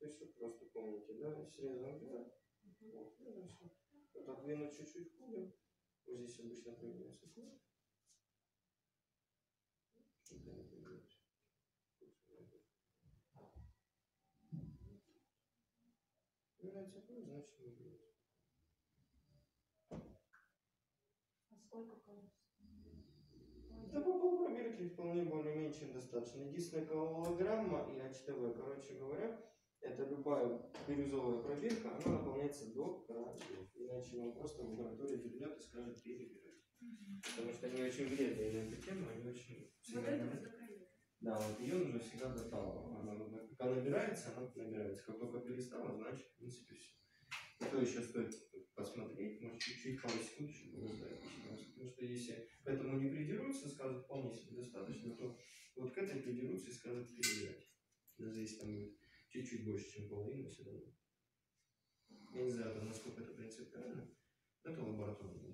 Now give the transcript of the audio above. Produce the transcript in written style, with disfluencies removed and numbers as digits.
То есть вот просто помните, да, срезаем туда. Вот, хорошо. Отодвинуть чуть-чуть входим. Вот здесь обычно появляется клад. Появляется клад, значит не будет. А сколько колес? Да по полпробирки вполне более-менее достаточно. Единственная колограмма и HTV, короче говоря, это любая бирюзовая пробирка, она наполняется до краев. Иначе вам просто в лаборатории вернет и скажет перебирать. Потому что они очень вредные на эту тему, они очень... Вот это вот до краев. Да, вот ее нужно всегда до талого. Она, как набирается, она набирается. Как только перестала, значит, в принципе, все. Это еще стоит посмотреть, может, чуть-чуть пару секунд еще подождать. Потому что если к этому не придерутся, скажут, вполне себе достаточно, то вот к этой придерутся и скажут перебирать. Даже если там будет чуть-чуть больше, чем половина, все равно. Я не знаю, насколько это принципиально. Это лабораторно.